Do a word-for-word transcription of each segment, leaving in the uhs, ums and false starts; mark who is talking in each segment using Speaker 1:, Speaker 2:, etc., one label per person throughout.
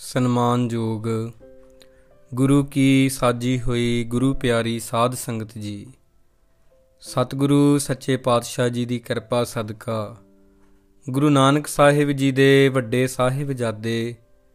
Speaker 1: ਸਨਮਾਨਯੋਗ ਗੁਰੂ ਕੀ ਸਾਜੀ ਹੋਈ ਗੁਰੂ ਪਿਆਰੀ ਸਾਧ ਸੰਗਤ ਜੀ, ਸਤਿਗੁਰੂ ਸੱਚੇ ਪਾਤਸ਼ਾਹ ਜੀ ਦੀ ਕਿਰਪਾ ਸਦਕਾ ਗੁਰੂ ਨਾਨਕ ਸਾਹਿਬ ਜੀ ਦੇ ਵੱਡੇ ਸਾਹਿਬਜ਼ਾਦੇ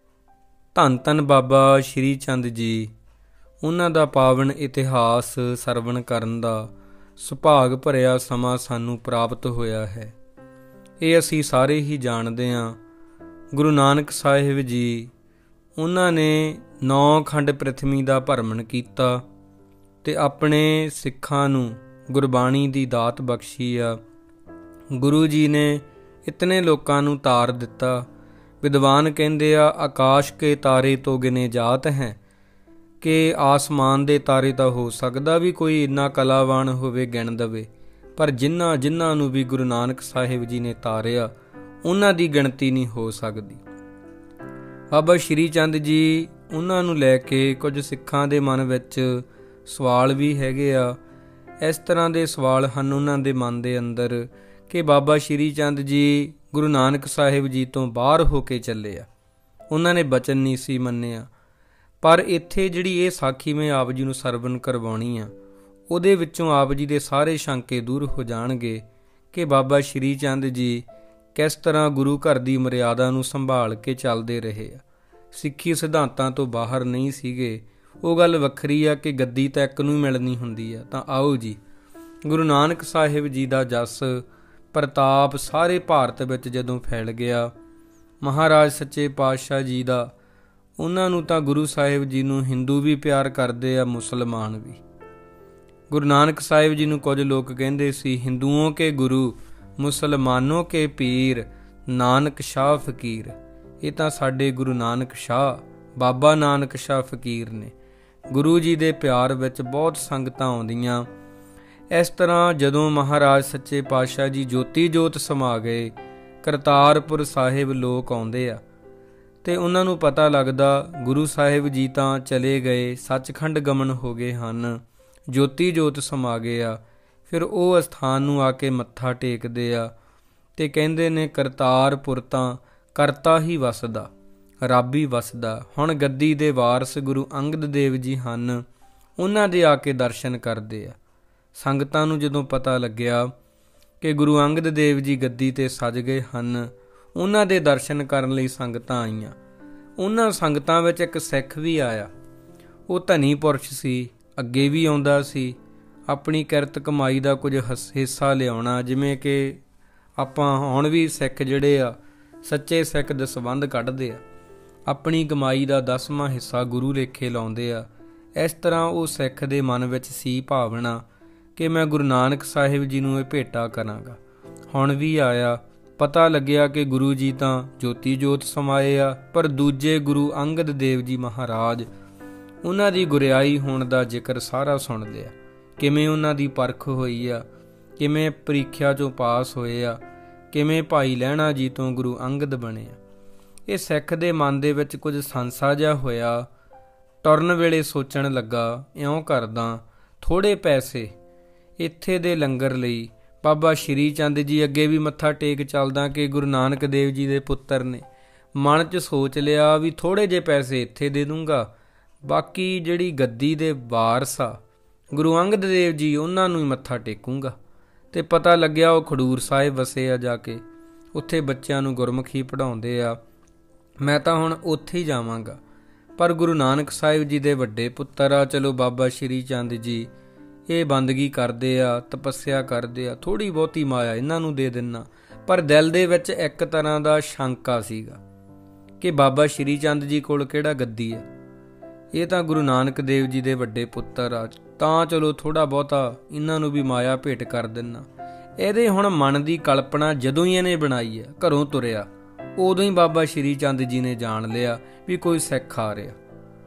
Speaker 1: ਧੰਨ ਧੰਨ ਬਾਬਾ ਸ਼੍ਰੀ ਚੰਦ ਜੀ, ਉਹਨਾਂ ਦਾ ਪਾਵਨ ਇਤਿਹਾਸ ਸਰਵਣ ਕਰਨ ਦਾ ਸੁਭਾਗ ਭਰਿਆ ਸਮਾਂ ਸਾਨੂੰ ਪ੍ਰਾਪਤ ਹੋਇਆ ਹੈ। ਇਹ ਅਸੀਂ ਸਾਰੇ ਹੀ ਜਾਣਦੇ ਹਾਂ। ਗੁਰੂ ਨਾਨਕ ਸਾਹਿਬ ਜੀ ਉਹਨਾਂ ਨੇ ਨੌ ਖੰਡ ਪ੍ਰਿਥਵੀ ਦਾ ਭਰਮਣ ਕੀਤਾ ਅਤੇ ਆਪਣੇ ਸਿੱਖਾਂ ਨੂੰ ਗੁਰਬਾਣੀ ਦੀ ਦਾਤ ਬਖਸ਼ੀ ਆ। ਗੁਰੂ ਜੀ ਨੇ ਇਤਨੇ ਲੋਕਾਂ ਨੂੰ ਤਾਰ ਦਿੱਤਾ। ਵਿਦਵਾਨ ਕਹਿੰਦੇ ਆ, ਆਕਾਸ਼ ਕੇ ਤਾਰੇ ਤੋਂ ਗਿਨੇ ਜਾਤ ਹੈ, ਕਿ ਆਸਮਾਨ ਦੇ ਤਾਰੇ ਤਾਂ ਹੋ ਸਕਦਾ ਵੀ ਕੋਈ ਇੰਨਾ ਕਲਾਵਾਨ ਹੋਵੇ ਗਿਣ ਦੇਵੇ, ਪਰ ਜਿਨ੍ਹਾਂ ਜਿਨ੍ਹਾਂ ਨੂੰ ਵੀ ਗੁਰੂ ਨਾਨਕ ਸਾਹਿਬ ਜੀ ਨੇ ਤਾਰਿਆ ਉਹਨਾਂ ਦੀ ਗਿਣਤੀ ਨਹੀਂ ਹੋ ਸਕਦੀ। ਬਾਬਾ ਸ਼੍ਰੀ ਚੰਦ ਜੀ, ਉਹਨਾਂ ਨੂੰ ਲੈ ਕੇ ਕੁਝ ਸਿੱਖਾਂ ਦੇ ਮਨ ਵਿੱਚ ਸਵਾਲ ਵੀ ਹੈਗੇ ਆ। ਇਸ ਤਰ੍ਹਾਂ ਦੇ ਸਵਾਲ ਹਨ ਉਹਨਾਂ ਦੇ ਮਨ ਦੇ ਅੰਦਰ ਕਿ ਬਾਬਾ ਸ਼੍ਰੀ ਚੰਦ ਜੀ ਗੁਰੂ ਨਾਨਕ ਸਾਹਿਬ ਜੀ ਤੋਂ ਬਾਹਰ ਹੋ ਕੇ ਚੱਲੇ ਆ, ਉਹਨਾਂ ਨੇ ਬਚਨ ਨਹੀਂ ਸੀ ਮੰਨਿਆ। ਪਰ ਇੱਥੇ ਜਿਹੜੀ ਇਹ ਸਾਖੀ ਮੈਂ ਆਪ ਜੀ ਨੂੰ ਸਰਵਣ ਕਰਵਾਉਣੀ ਆ, ਉਹਦੇ ਵਿੱਚੋਂ ਆਪ ਜੀ ਦੇ ਸਾਰੇ ਸ਼ੰਕੇ ਦੂਰ ਹੋ ਜਾਣਗੇ ਕਿ ਬਾਬਾ ਸ਼੍ਰੀ ਚੰਦ ਜੀ ਕਿਸ ਤਰ੍ਹਾਂ ਗੁਰੂ ਘਰ ਦੀ ਮਰਿਆਦਾ ਨੂੰ ਸੰਭਾਲ ਕੇ ਚੱਲਦੇ ਰਹੇ ਆ। ਸਿੱਖੀ ਸਿਧਾਂਤਾਂ ਤੋਂ ਬਾਹਰ ਨਹੀਂ ਸੀਗੇ। ਉਹ ਗੱਲ ਵੱਖਰੀ ਆ ਕਿ ਗੱਦੀ ਤਾਂ ਇੱਕ ਨੂੰ ਮਿਲਣੀ ਹੁੰਦੀ ਆ। ਤਾਂ ਆਓ ਜੀ, ਗੁਰੂ ਨਾਨਕ ਸਾਹਿਬ ਜੀ ਦਾ ਜਸ ਪ੍ਰਤਾਪ ਸਾਰੇ ਭਾਰਤ ਵਿੱਚ ਜਦੋਂ ਫੈਲ ਗਿਆ, ਮਹਾਰਾਜ ਸੱਚੇ ਪਾਤਸ਼ਾਹ ਜੀ ਦਾ, ਉਹਨਾਂ ਨੂੰ ਤਾਂ ਗੁਰੂ ਸਾਹਿਬ ਜੀ ਨੂੰ ਹਿੰਦੂ ਵੀ ਪਿਆਰ ਕਰਦੇ ਆ, ਮੁਸਲਮਾਨ ਵੀ। ਗੁਰੂ ਨਾਨਕ ਸਾਹਿਬ ਜੀ ਨੂੰ ਕੁਝ ਲੋਕ ਕਹਿੰਦੇ ਸੀ, ਹਿੰਦੂਓਂ ਕੇ ਗੁਰੂ ਮੁਸਲਮਾਨੋਂ ਕੇ ਪੀਰ, ਨਾਨਕ ਸ਼ਾਹ ਫਕੀਰ। ਇਹ ਤਾਂ ਸਾਡੇ ਗੁਰੂ ਨਾਨਕ ਸ਼ਾਹ ਬਾਬਾ ਨਾਨਕ ਸ਼ਾਹ ਫਕੀਰ ਨੇ। ਗੁਰੂ ਜੀ ਦੇ ਪਿਆਰ ਵਿੱਚ ਬਹੁਤ ਸੰਗਤਾਂ ਆਉਂਦੀਆਂ। ਇਸ ਤਰ੍ਹਾਂ ਜਦੋਂ ਮਹਾਰਾਜ ਸੱਚੇ ਪਾਤਸ਼ਾਹ ਜੀ ਜੋਤੀ ਜੋਤ ਸਮਾ ਗਏ, ਕਰਤਾਰਪੁਰ ਸਾਹਿਬ ਲੋਕ ਆਉਂਦੇ ਆ ਅਤੇ ਉਹਨਾਂ ਨੂੰ ਪਤਾ ਲੱਗਦਾ ਗੁਰੂ ਸਾਹਿਬ ਜੀ ਤਾਂ ਚਲੇ ਗਏ, ਸੱਚਖੰਡ ਗਮਨ ਹੋ ਗਏ ਹਨ, ਜੋਤੀ ਜੋਤ ਸਮਾ ਗਏ ਆ। ਫਿਰ ਉਹ ਅਸਥਾਨ ਨੂੰ ਆ ਕੇ ਮੱਥਾ ਟੇਕਦੇ ਆ ਅਤੇ ਕਹਿੰਦੇ ਨੇ, ਕਰਤਾਰਪੁਰ ਤਾਂ ਕਰਤਾ ਹੀ ਵਸਦਾ, ਰੱਬ ਹੀ ਵਸਦਾ। ਹੁਣ ਗੱਦੀ ਦੇ ਵਾਰਸ ਗੁਰੂ ਅੰਗਦ ਦੇਵ ਜੀ ਹਨ, ਉਹਨਾਂ ਦੇ ਆ ਕੇ ਦਰਸ਼ਨ ਕਰਦੇ ਆ। ਸੰਗਤਾਂ ਨੂੰ ਜਦੋਂ ਪਤਾ ਲੱਗਿਆ ਕਿ ਗੁਰੂ ਅੰਗਦ ਦੇਵ ਜੀ ਗੱਦੀ 'ਤੇ ਸਜ ਗਏ ਹਨ, ਉਹਨਾਂ ਦੇ ਦਰਸ਼ਨ ਕਰਨ ਲਈ ਸੰਗਤਾਂ ਆਈਆਂ। ਉਹਨਾਂ ਸੰਗਤਾਂ ਵਿੱਚ ਇੱਕ ਸਿੱਖ ਵੀ ਆਇਆ। ਉਹ ਧਨੀ ਪੁਰਸ਼ ਸੀ, ਅੱਗੇ ਵੀ ਆਉਂਦਾ ਸੀ, ਆਪਣੀ ਕਿਰਤ ਕਮਾਈ ਦਾ ਕੁਝ ਹਿੱਸਾ ਲਿਆਉਣਾ। ਜਿਵੇਂ ਕਿ ਆਪਾਂ ਹੁਣ ਵੀ ਸਿੱਖ ਜਿਹੜੇ ਆ, ਸੱਚੇ ਸਿੱਖ ਦਸਵੰਧ ਕੱਢਦੇ ਆ, ਆਪਣੀ ਕਮਾਈ ਦਾ ਦਸਵਾਂ ਹਿੱਸਾ ਗੁਰੂ ਲੇਖੇ ਲਾਉਂਦੇ ਆ। ਇਸ ਤਰ੍ਹਾਂ ਉਹ ਸਿੱਖ ਦੇ ਮਨ ਵਿੱਚ ਸੀ ਭਾਵਨਾ ਕਿ ਮੈਂ ਗੁਰੂ ਨਾਨਕ ਸਾਹਿਬ ਜੀ ਨੂੰ ਇਹ ਭੇਟਾ ਕਰਾਂਗਾ। ਹੁਣ ਵੀ ਆਇਆ। ਪਤਾ ਲੱਗਿਆ ਕਿ ਗੁਰੂ ਜੀ ਤਾਂ ਜੋਤੀ ਜੋਤ ਸਮਾਏ ਆ, ਪਰ ਦੂਜੇ ਗੁਰੂ ਅੰਗਦ ਦੇਵ ਜੀ ਮਹਾਰਾਜ, ਉਹਨਾਂ ਦੀ ਗੁਰਿਆਈ ਹੋਣ ਦਾ ਜ਼ਿਕਰ ਸਾਰਾ ਸੁਣਦੇ ਆ। ਕਿਵੇਂ ਉਹਨਾਂ ਦੀ ਪਰਖ ਹੋਈ ਆ, ਕਿਵੇਂ ਪ੍ਰੀਖਿਆ 'ਚੋਂ ਪਾਸ ਹੋਏ ਆ, ਕਿਵੇਂ ਭਾਈ ਲਹਿਣਾ ਜੀ ਤੋਂ ਗੁਰੂ ਅੰਗਦ ਬਣੇ ਆ। ਇਹ ਸਿੱਖ ਦੇ ਮਨ ਦੇ ਵਿੱਚ ਕੁਝ ਸੰਸਾ ਜਿਹਾ ਹੋਇਆ। ਟੁਰਨ ਵੇਲੇ ਸੋਚਣ ਲੱਗਾ, ਇਉਂ ਕਰਦਾ, ਥੋੜ੍ਹੇ ਪੈਸੇ ਇੱਥੇ ਦੇ ਲੰਗਰ ਲਈ ਬਾਬਾ ਸ਼੍ਰੀ ਚੰਦ ਜੀ ਅੱਗੇ ਵੀ ਮੱਥਾ ਟੇਕ ਚੱਲਦਾ ਕਿ ਗੁਰੂ ਨਾਨਕ ਦੇਵ ਜੀ ਦੇ ਪੁੱਤਰ ਨੇ। ਮਨ 'ਚ ਸੋਚ ਲਿਆ ਵੀ ਥੋੜ੍ਹੇ ਜਿਹੇ ਪੈਸੇ ਇੱਥੇ ਦੇ ਦੂੰਗਾ, ਬਾਕੀ ਜਿਹੜੀ ਗੱਦੀ ਦੇ ਵਾਰਸ ਆ ਗੁਰੂ ਅੰਗਦ ਦੇਵ ਜੀ, ਉਹਨਾਂ ਨੂੰ ਹੀ ਮੱਥਾ ਟੇਕੂੰਗਾ। ਅਤੇ ਪਤਾ ਲੱਗਿਆ ਉਹ ਖਡੂਰ ਸਾਹਿਬ ਵਸੇ ਆ, ਜਾ ਕੇ ਉੱਥੇ ਬੱਚਿਆਂ ਨੂੰ ਗੁਰਮੁਖੀ ਪੜ੍ਹਾਉਂਦੇ ਆ। ਮੈਂ ਤਾਂ ਹੁਣ ਉੱਥੇ ਹੀ ਜਾਵਾਂਗਾ। ਪਰ ਗੁਰੂ ਨਾਨਕ ਸਾਹਿਬ ਜੀ ਦੇ ਵੱਡੇ ਪੁੱਤਰ ਆ, ਚਲੋ ਬਾਬਾ ਸ਼੍ਰੀ ਚੰਦ ਜੀ ਇਹ ਬੰਦਗੀ ਕਰਦੇ ਆ, ਤਪੱਸਿਆ ਕਰਦੇ ਆ, ਥੋੜ੍ਹੀ ਬਹੁਤੀ ਮਾਇਆ ਇਹਨਾਂ ਨੂੰ ਦੇ ਦਿੰਦਾ। ਪਰ ਦਿਲ ਦੇ ਵਿੱਚ ਇੱਕ ਤਰ੍ਹਾਂ ਦਾ ਸ਼ੰਕਾ ਸੀਗਾ ਕਿ ਬਾਬਾ ਸ਼੍ਰੀ ਚੰਦ ਜੀ ਕੋਲ ਕਿਹੜਾ ਗੱਦੀ ਆ, ਇਹ ਤਾਂ ਗੁਰੂ ਨਾਨਕ ਦੇਵ ਜੀ ਦੇ ਵੱਡੇ ਪੁੱਤਰ ਆ, ਤਾਂ ਚਲੋ ਥੋੜ੍ਹਾ ਬਹੁਤਾ ਇਹਨਾਂ ਨੂੰ ਵੀ ਮਾਇਆ ਭੇਟ ਕਰ ਦਿੰਦਾ। ਇਹਦੇ ਹੁਣ ਮਨ ਦੀ ਕਲਪਨਾ ਜਦੋਂ ਹੀ ਇਹਨੇ ਬਣਾਈ ਆ, ਘਰੋਂ ਤੁਰਿਆ, ਉਦੋਂ ਹੀ ਬਾਬਾ ਸ਼੍ਰੀ ਚੰਦ ਜੀ ਨੇ ਜਾਣ ਲਿਆ ਵੀ ਕੋਈ ਸਿੱਖ ਆ ਰਿਹਾ।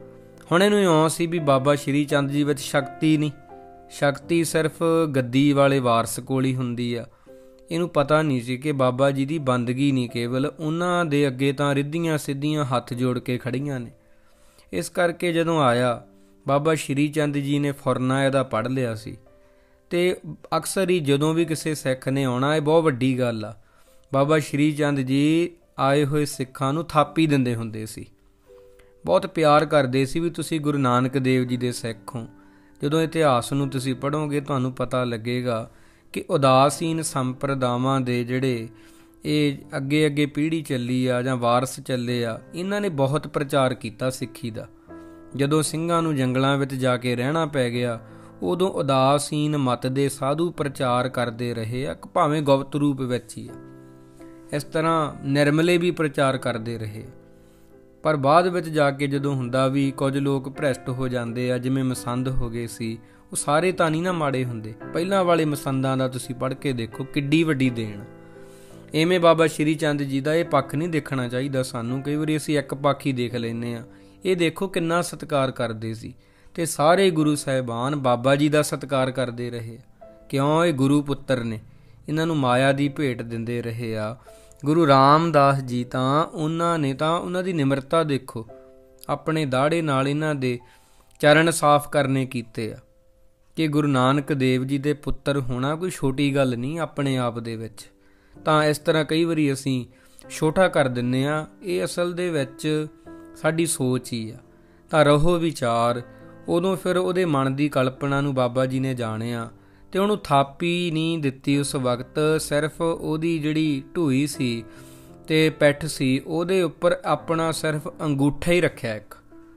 Speaker 1: ਹੁਣ ਇਹਨੂੰ ਇਉਂ ਸੀ ਵੀ ਬਾਬਾ ਸ਼੍ਰੀ ਚੰਦ ਜੀ ਵਿੱਚ ਸ਼ਕਤੀ ਨਹੀਂ, ਸ਼ਕਤੀ ਸਿਰਫ ਗੱਦੀ ਵਾਲੇ ਵਾਰਸ ਕੋਲ ਹੀ ਹੁੰਦੀ ਆ। ਇਹਨੂੰ ਪਤਾ ਨਹੀਂ ਸੀ ਕਿ ਬਾਬਾ ਜੀ ਦੀ ਬੰਦਗੀ ਨਹੀਂ ਕੇਵਲ, ਉਹਨਾਂ ਦੇ ਅੱਗੇ ਤਾਂ ਰਿੱਧੀਆਂ ਸਿੱਧੀਆਂ ਹੱਥ ਜੋੜ ਕੇ ਖੜੀਆਂ ਨੇ। ਇਸ ਕਰਕੇ ਜਦੋਂ ਆਇਆ, ਬਾਬਾ ਸ਼੍ਰੀ ਚੰਦ ਜੀ ਨੇ ਫੁਰਨਾ ਇਹਦਾ ਪੜ੍ਹ ਲਿਆ ਸੀ। ਅਤੇ ਅਕਸਰ ਹੀ ਜਦੋਂ ਵੀ ਕਿਸੇ ਸਿੱਖ ਨੇ ਆਉਣਾ, ਇਹ ਬਹੁਤ ਵੱਡੀ ਗੱਲ ਆ, ਬਾਬਾ ਸ਼੍ਰੀ ਚੰਦ ਜੀ ਆਏ ਹੋਏ ਸਿੱਖਾਂ ਨੂੰ ਥਾਪੀ ਦਿੰਦੇ ਹੁੰਦੇ ਸੀ। ਬਹੁਤ ਪਿਆਰ ਕਰਦੇ ਸੀ ਵੀ ਤੁਸੀਂ ਗੁਰੂ ਨਾਨਕ ਦੇਵ ਜੀ ਦੇ ਸਿੱਖ ਹੋ। ਜਦੋਂ ਇਤਿਹਾਸ ਨੂੰ ਤੁਸੀਂ ਪੜ੍ਹੋਗੇ ਤੁਹਾਨੂੰ ਪਤਾ ਲੱਗੇਗਾ ਕਿ ਉਦਾਸੀਨ ਸੰਪਰਦਾਵਾਂ ਦੇ ਜਿਹੜੇ ਇਹ ਅੱਗੇ ਅੱਗੇ ਪੀੜ੍ਹੀ ਚੱਲੀ ਆ ਜਾਂ ਵਾਰਸ ਚੱਲੇ ਆ, ਇਹਨਾਂ ਨੇ ਬਹੁਤ ਪ੍ਰਚਾਰ ਕੀਤਾ ਸਿੱਖੀ ਦਾ। ਜਦੋਂ ਸਿੰਘਾਂ ਨੂੰ ਜੰਗਲਾਂ ਵਿੱਚ ਜਾ ਕੇ ਰਹਿਣਾ ਪੈ ਗਿਆ, ਉਦੋਂ ਉਦਾਸੀਨ ਮਤ ਦੇ ਸਾਧੂ ਪ੍ਰਚਾਰ ਕਰਦੇ ਰਹੇ ਆ, ਭਾਵੇਂ ਗੁਪਤ ਰੂਪ ਵਿੱਚ ਹੀ ਆ। ਇਸ ਤਰ੍ਹਾਂ ਨਿਰਮਲੇ ਵੀ ਪ੍ਰਚਾਰ ਕਰਦੇ ਰਹੇ, ਪਰ ਬਾਅਦ ਵਿੱਚ ਜਾ ਕੇ ਜਦੋਂ ਹੁੰਦਾ ਵੀ ਕੁਝ ਲੋਕ ਭ੍ਰਿਸ਼ਟ ਹੋ ਜਾਂਦੇ ਆ, ਜਿਵੇਂ ਮਸੰਦ ਹੋ ਗਏ ਸੀ। ਉਹ ਸਾਰੇ ਤਾਂ ਨਹੀਂ ਨਾ ਮਾੜੇ ਹੁੰਦੇ, ਪਹਿਲਾਂ ਵਾਲੇ ਮਸੰਦਾਂ ਦਾ ਤੁਸੀਂ ਪੜ੍ਹ ਕੇ ਦੇਖੋ ਕਿੱਡੀ ਵੱਡੀ ਦੇਣ। ਐਵੇਂ ਬਾਬਾ ਸ਼੍ਰੀ ਚੰਦ ਜੀ ਦਾ ਇਹ ਪੱਖ ਨਹੀਂ ਦੇਖਣਾ ਚਾਹੀਦਾ ਸਾਨੂੰ। ਕਈ ਵਾਰੀ ਅਸੀਂ ਇੱਕ ਪੱਖ ਹੀ ਦੇਖ ਲੈਂਦੇ ਹਾਂ। ਇਹ ਦੇਖੋ ਕਿੰਨਾ ਸਤਿਕਾਰ ਕਰਦੇ ਸੀ, ਤੇ ਸਾਰੇ ਗੁਰੂ ਸਾਹਿਬਾਨ ਬਾਬਾ ਜੀ ਦਾ ਸਤਿਕਾਰ ਕਰਦੇ ਰਹੇ। ਕਿਉਂ? ਇਹ ਗੁਰੂ ਪੁੱਤਰ ਨੇ, ਇਹਨਾਂ ਨੂੰ ਮਾਇਆ ਦੀ ਭੇਟ ਦਿੰਦੇ ਰਹੇ ਆ। ਗੁਰੂ ਰਾਮਦਾਸ ਜੀ ਤਾਂ ਉਹਨਾਂ ਨੇ ਤਾਂ ਉਹਨਾਂ ਦੀ ਨਿਮਰਤਾ ਦੇਖੋ, ਆਪਣੇ ਦਾੜੇ ਨਾਲ ਇਹਨਾਂ ਦੇ ਚਰਨ ਸਾਫ਼ ਕਰਨੇ ਕੀਤੇ ਆ। ਕਿ ਗੁਰੂ ਨਾਨਕ ਦੇਵ ਜੀ ਦੇ ਪੁੱਤਰ ਹੋਣਾ ਕੋਈ ਛੋਟੀ ਗੱਲ ਨਹੀਂ ਆਪਣੇ ਆਪ ਦੇ ਵਿੱਚ। ਤਾਂ ਇਸ ਤਰ੍ਹਾਂ ਕਈ ਵਾਰੀ ਅਸੀਂ ਛੋਟਾ ਕਰ ਦਿੰਦੇ ਹਾਂ, ਇਹ ਅਸਲ ਦੇ ਵਿੱਚ ਸਾਡੀ ਸੋਚ ਹੀ ਆ। ਤਾਂ ਰਹੋ ਵਿਚਾਰ। ਉਦੋਂ ਫਿਰ ਉਹਦੇ ਮਨ ਦੀ ਕਲਪਨਾ ਨੂੰ ਬਾਬਾ ਜੀ ਨੇ ਜਾਣਿਆ ਤੇ ਉਹਨੂੰ ਥਾਪੀ ਨਹੀਂ ਦਿੱਤੀ ਉਸ ਵਕਤ। ਸਿਰਫ ਉਹਦੀ ਜਿਹੜੀ ਢੂਈ ਸੀ ਤੇ ਪਿੱਠ ਸੀ, ਉਹਦੇ ਉੱਪਰ ਆਪਣਾ ਸਿਰਫ ਅੰਗੂਠਾ ਹੀ ਰੱਖਿਆ ਇੱਕ,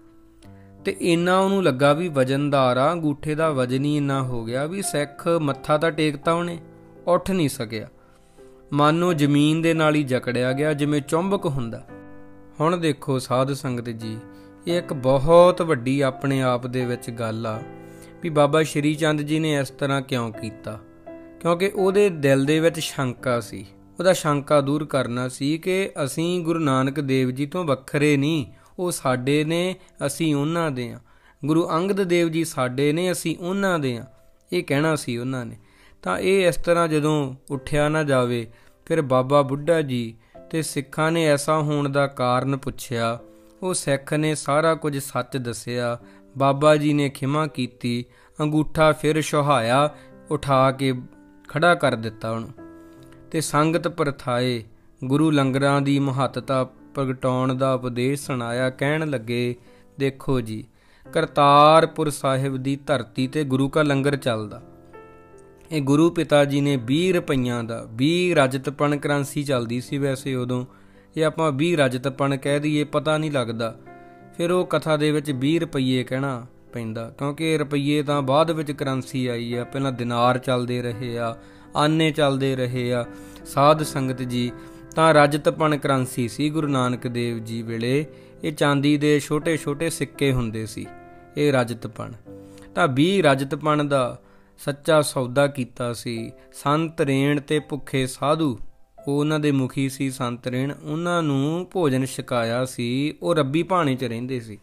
Speaker 1: ਤੇ ਇੰਨਾ ਉਹਨੂੰ ਲੱਗਾ ਵੀ ਵਜਨਦਾਰ ਆ। ਅੰਗੂਠੇ ਦਾ ਵਜਨ ਹੀ ਇੰਨਾ ਹੋ ਗਿਆ ਵੀ ਸਿੱਖ ਮੱਥਾ ਤਾਂ ਟੇਕਤਾ, ਉਹਨੇ ਉੱਠ ਨਹੀਂ ਸਕਿਆ। ਮਨ ਨੂੰ ਜ਼ਮੀਨ ਦੇ ਨਾਲ ਹੀ ਜਕੜਿਆ ਗਿਆ, ਜਿਵੇਂ ਚੁੰਬਕ ਹੁੰਦਾ। ਹੁਣ ਦੇਖੋ ਸਾਧ ਸੰਗਤ ਜੀ, ਇਹ ਇੱਕ ਬਹੁਤ ਵੱਡੀ ਆਪਣੇ ਆਪ ਦੇ ਵਿੱਚ ਗੱਲ ਆ ਵੀ ਬਾਬਾ ਸ਼੍ਰੀ ਚੰਦ ਜੀ ਨੇ ਇਸ ਤਰ੍ਹਾਂ ਕਿਉਂ ਕੀਤਾ। ਕਿਉਂਕਿ ਉਹਦੇ ਦਿਲ ਦੇ ਵਿੱਚ ਸ਼ੰਕਾ ਸੀ। ਉਹਦਾ ਸ਼ੰਕਾ ਦੂਰ ਕਰਨਾ ਸੀ ਕਿ ਅਸੀਂ ਗੁਰੂ ਨਾਨਕ ਦੇਵ ਜੀ ਤੋਂ ਵੱਖਰੇ ਨਹੀਂ, ਉਹ ਸਾਡੇ ਨੇ, ਅਸੀਂ ਉਹਨਾਂ ਦੇ ਹਾਂ। ਗੁਰੂ ਅੰਗਦ ਦੇਵ ਜੀ ਸਾਡੇ ਨੇ, ਅਸੀਂ ਉਹਨਾਂ ਦੇ ਹਾਂ, ਇਹ ਕਹਿਣਾ ਸੀ ਉਹਨਾਂ ਨੇ। ਤਾਂ ਇਹ ਇਸ ਤਰ੍ਹਾਂ ਜਦੋਂ ਉੱਠਿਆ ਨਾ ਜਾਵੇ, ਫਿਰ ਬਾਬਾ ਬੁੱਢਾ ਜੀ ਤੇ ਸਿੱਖਾਂ ਨੇ ਐਸਾ ਹੋਣ ਦਾ ਕਾਰਨ ਪੁੱਛਿਆ। ਉਹ ਸਿੱਖ ਨੇ ਸਾਰਾ ਕੁਝ ਸੱਚ ਦੱਸਿਆ। ਬਾਬਾ ਜੀ ਨੇ ਖਿਮਾ ਕੀਤੀ, ਅੰਗੂਠਾ ਫਿਰ ਸੁਹਾਇਆ, ਉਠਾ ਕੇ ਖੜਾ ਕਰ ਦਿੱਤਾ ਉਹਨੂੰ, ਤੇ ਸੰਗਤ ਪ੍ਰਥਾਏ ਗੁਰੂ ਲੰਗਰਾਂ ਦੀ ਮਹੱਤਤਾ ਪ੍ਰਗਟਾਉਣ ਦਾ ਉਪਦੇਸ਼ ਸੁਣਾਇਆ। ਕਹਿਣ ਲੱਗੇ, ਦੇਖੋ ਜੀ, ਕਰਤਾਰਪੁਰ ਸਾਹਿਬ ਦੀ ਧਰਤੀ ਤੇ ਗੁਰੂ ਕਾ ਲੰਗਰ ਚੱਲਦਾ। ਇਹ ਗੁਰੂ ਪਿਤਾ ਜੀ ਨੇ ਵੀਹ ਰੁਪਈਆਂ ਦਾ, ਵੀਹ ਰਜਤਪਣ ਕਰੰਸੀ ਚੱਲਦੀ ਸੀ ਵੈਸੇ ਉਦੋਂ। ਜੇ ਆਪਾਂ ਵੀਹ ਰਜਤਪਣ ਕਹਿ ਦਈਏ ਪਤਾ ਨਹੀਂ ਲੱਗਦਾ, ਫਿਰ ਉਹ ਕਥਾ ਦੇ ਵਿੱਚ ਵੀਹ ਰੁਪਈਏ ਕਹਿਣਾ ਪੈਂਦਾ, ਕਿਉਂਕਿ ਰੁਪਈਏ ਤਾਂ ਬਾਅਦ ਵਿੱਚ ਕਰੰਸੀ ਆਈ ਆ। ਪਹਿਲਾਂ ਦਿਨਾਰ ਚੱਲਦੇ ਰਹੇ ਆ, ਆਨੇ ਚੱਲਦੇ ਰਹੇ ਆ। ਸਾਧ ਸੰਗਤ ਜੀ, ਤਾਂ ਰਜਤਪਣ ਕਰੰਸੀ ਸੀ ਗੁਰੂ ਨਾਨਕ ਦੇਵ ਜੀ ਵੇਲੇ। ਇਹ ਚਾਂਦੀ ਦੇ ਛੋਟੇ ਛੋਟੇ ਸਿੱਕੇ ਹੁੰਦੇ ਸੀ, ਇਹ ਰਜਤਪਣ। ਤਾਂ ਵੀਹ ਰਜਤਪਣ ਦਾ ਸੱਚਾ ਸੌਦਾ ਕੀਤਾ ਸੀ। ਸੰਤ ਰੇਣ ਤੇ ਭੁੱਖੇ ਸਾਧੂ, ਉਹ ਉਹਨਾਂ ਦੇ ਮੁਖੀ ਸੀ ਸੰਤ ਰੇਣ, ਉਹਨਾਂ ਨੂੰ ਭੋਜਨ ਛਕਾਇਆ ਸੀ। ਉਹ ਰੱਬੀ ਭਾਣੇ 'ਚ ਰਹਿੰਦੇ ਸੀ,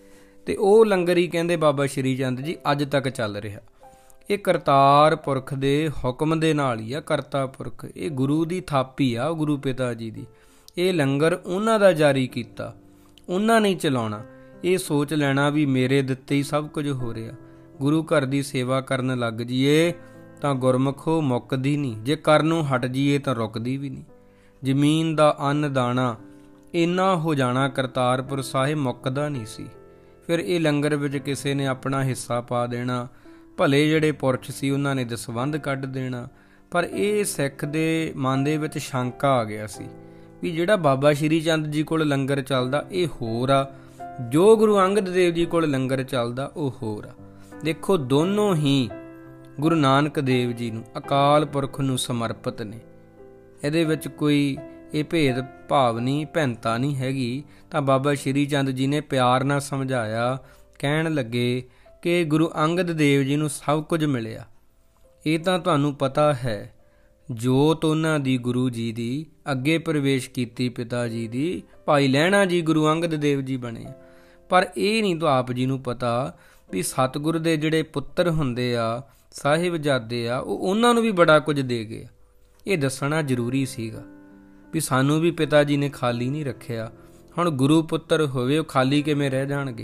Speaker 1: ਤੇ ਉਹ ਲੰਗਰ ਹੀ ਕਹਿੰਦੇ ਬਾਬਾ ਸ਼੍ਰੀ ਚੰਦ ਜੀ ਅੱਜ ਤੱਕ ਚੱਲ ਰਿਹਾ। ਇਹ ਕਰਤਾਰ ਪੁਰਖ ਦੇ ਹੁਕਮ ਦੇ ਨਾਲ ਹੀ ਆ। ਕਰਤਾ ਪੁਰਖ ਇਹ ਗੁਰੂ ਦੀ ਥਾਪੀ ਆ, ਗੁਰੂ ਪਿਤਾ ਜੀ ਦੀ। ਇਹ ਲੰਗਰ ਉਹਨਾਂ ਦਾ ਜਾਰੀ ਕੀਤਾ, ਉਹਨਾਂ ਨੇ ਚਲਾਉਣਾ। ਇਹ ਸੋਚ ਲੈਣਾ ਵੀ ਮੇਰੇ ਦਿੱਤੇ ਹੀ ਸਭ ਕੁਝ ਹੋ ਰਿਹਾ। ਗੁਰੂ ਘਰ ਦੀ ਸੇਵਾ ਕਰਨ ਲੱਗ ਜੀਏ ਤਾਂ ਗੁਰਮੁਖੋ ਮੁੱਕਦੀ ਨਹੀਂ, ਜੇ ਕਰਨ ਨੂੰ ਹਟ ਜੀਏ ਤਾਂ ਰੁਕਦੀ ਵੀ ਨਹੀਂ। ਜ਼ਮੀਨ ਦਾ ਅੰਨ ਦਾਣਾ ਇੰਨਾ ਹੋ ਜਾਣਾ, ਕਰਤਾਰਪੁਰ ਸਾਹਿਬ ਮੁੱਕਦਾ ਨਹੀਂ ਸੀ। ਫਿਰ ਇਹ ਲੰਗਰ ਵਿੱਚ ਕਿਸੇ ਨੇ ਆਪਣਾ ਹਿੱਸਾ ਪਾ ਦੇਣਾ। ਭਲੇ ਜਿਹੜੇ ਪੁਰਸ਼ ਸੀ ਉਹਨਾਂ ਨੇ ਦਸਵੰਧ ਕੱਢ ਦੇਣਾ। ਪਰ ਇਹ ਸਿੱਖ ਦੇ ਮਨ ਦੇ ਵਿੱਚ ਸ਼ੰਕਾ ਆ ਗਿਆ ਸੀ ਵੀ ਜਿਹੜਾ ਬਾਬਾ ਸ਼੍ਰੀ ਚੰਦ ਜੀ ਕੋਲ ਲੰਗਰ ਚੱਲਦਾ ਇਹ ਹੋਰ ਆ, ਜੋ ਗੁਰੂ ਅੰਗਦ ਦੇਵ ਜੀ ਕੋਲ ਲੰਗਰ ਚੱਲਦਾ ਉਹ ਹੋਰ ਆ। ਦੇਖੋ, ਦੋਨੋਂ ਹੀ ਗੁਰੂ ਨਾਨਕ ਦੇਵ ਜੀ ਨੂੰ, ਅਕਾਲ ਪੁਰਖ ਨੂੰ ਸਮਰਪਿਤ ਨੇ। ਇਹਦੇ ਵਿੱਚ ਕੋਈ ਇਹ ਭੇਦ ਭਾਵ ਨਹੀਂ, ਭਿੰਨਤਾ ਨਹੀਂ ਹੈਗੀ। ਤਾਂ ਬਾਬਾ ਸ਼੍ਰੀ ਚੰਦ ਜੀ ਨੇ ਪਿਆਰ ਨਾਲ ਸਮਝਾਇਆ। ਕਹਿਣ ਲੱਗੇ ਕਿ ਗੁਰੂ ਅੰਗਦ ਦੇਵ ਜੀ ਨੂੰ ਸਭ ਕੁਝ ਮਿਲਿਆ। ਇਹ ਤਾਂ ਤੁਹਾਨੂੰ ਪਤਾ ਹੈ, ਜੋਤ ਉਹਨਾਂ ਦੀ ਗੁਰੂ ਜੀ ਦੀ ਅੱਗੇ ਪ੍ਰਵੇਸ਼ ਕੀਤੀ ਪਿਤਾ ਜੀ ਦੀ। ਭਾਈ ਲਹਿਣਾ ਜੀ ਗੁਰੂ ਅੰਗਦ ਦੇਵ ਜੀ ਬਣੇ, ਪਰ ਇਹ ਨਹੀਂ ਤਾਂ ਆਪ ਜੀ ਨੂੰ ਪਤਾ ਵੀ ਸਤਿਗੁਰ ਦੇ ਜਿਹੜੇ ਪੁੱਤਰ ਹੁੰਦੇ ਆ, ਸਾਹਿਬਜ਼ਾਦੇ ਆ, ਉਹ ਉਹਨਾਂ ਨੂੰ ਵੀ ਬੜਾ ਕੁਝ ਦੇ ਗਏ। ਇਹ ਦੱਸਣਾ ਜ਼ਰੂਰੀ ਸੀਗਾ ਵੀ ਸਾਨੂੰ ਵੀ ਪਿਤਾ ਜੀ ਨੇ ਖਾਲੀ ਨਹੀਂ ਰੱਖਿਆ। ਹੁਣ ਗੁਰੂ ਪੁੱਤਰ ਹੋਵੇ, ਉਹ ਖਾਲੀ ਕਿਵੇਂ ਰਹਿ ਜਾਣਗੇ?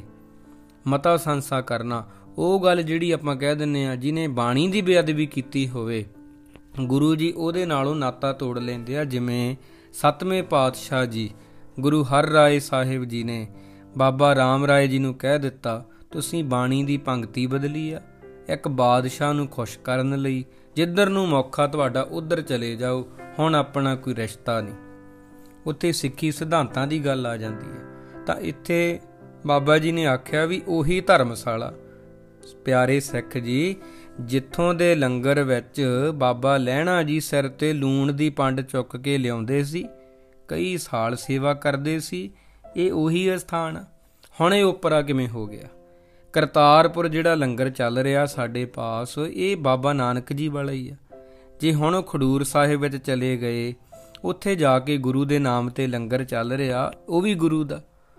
Speaker 1: ਮਤਾ ਸੰਸਾ ਕਰਨਾ, ਉਹ ਗੱਲ ਜਿਹੜੀ ਆਪਾਂ ਕਹਿ ਦਿੰਦੇ ਆ, ਜਿਹਨੇ ਬਾਣੀ ਦੀ ਬੇਅਦਬੀ ਕੀਤੀ ਹੋਵੇ, ਗੁਰੂ ਜੀ ਉਹਦੇ ਨਾਲੋਂ ਨਾਤਾ ਤੋੜ ਲੈਂਦੇ ਆ। ਜਿਵੇਂ ਸੱਤਵੇਂ ਪਾਤਸ਼ਾਹ ਜੀ ਗੁਰੂ ਹਰ ਰਾਏ ਸਾਹਿਬ ਜੀ ਨੇ ਬਾਬਾ ਰਾਮ ਰਾਏ ਜੀ ਨੂੰ ਕਹਿ ਦਿੱਤਾ, ਤੁਸੀਂ ਬਾਣੀ ਦੀ ਪੰਗਤੀ ਬਦਲੀ ਆ ਇੱਕ ਬਾਦਸ਼ਾਹ ਨੂੰ ਖੁਸ਼ ਕਰਨ ਲਈ। ਜਿੱਧਰ ਨੂੰ ਮੌਕਾ ਤੁਹਾਡਾ ਉੱਧਰ ਚਲੇ ਜਾਓ, ਹੁਣ ਆਪਣਾ ਕੋਈ ਰਿਸ਼ਤਾ ਨਹੀਂ। ਉੱਥੇ ਸਿੱਖੀ ਸਿਧਾਂਤਾਂ ਦੀ ਗੱਲ ਆ ਜਾਂਦੀ ਹੈ। ਤਾਂ ਇੱਥੇ ਬਾਬਾ ਜੀ ਨੇ ਆਖਿਆ ਵੀ ਉਹੀ ਧਰਮਸ਼ਾਲਾ। ਪਿਆਰੇ ਸਿੱਖ ਜੀ, ਜਿੱਥੋਂ ਦੇ ਲੰਗਰ ਵਿੱਚ ਬਾਬਾ ਲਹਿਣਾ ਜੀ ਸਿਰ ਤੇ ਲੂਣ ਦੀ ਪੰਡ ਚੁੱਕ ਕੇ ਲਿਆਉਂਦੇ ਸੀ, ਕਈ ਸਾਲ ਸੇਵਾ ਕਰਦੇ ਸੀ, ਇਹ ਉਹੀ ਅਸਥਾਨ ਆ। ਹੁਣ ਇਹ ਓਪਰਾ ਕਿਵੇਂ ਹੋ ਗਿਆ? ਕਰਤਾਰਪੁਰ ਜਿਹੜਾ ਲੰਗਰ ਚੱਲ ਰਿਹਾ ਸਾਡੇ ਪਾਸ, ਇਹ ਬਾਬਾ ਨਾਨਕ ਜੀ ਵਾਲਾ ਹੀ ਆ। ਜੇ ਹੁਣ ਖਡੂਰ ਸਾਹਿਬ ਵਿੱਚ ਚਲੇ ਗਏ, ਉੱਥੇ ਜਾ ਕੇ ਗੁਰੂ ਦੇ ਨਾਮ ਤੇ ਲੰਗਰ ਚੱਲ ਰਿਹਾ, ਉਹ ਵੀ ਗੁਰੂ ਦਾ,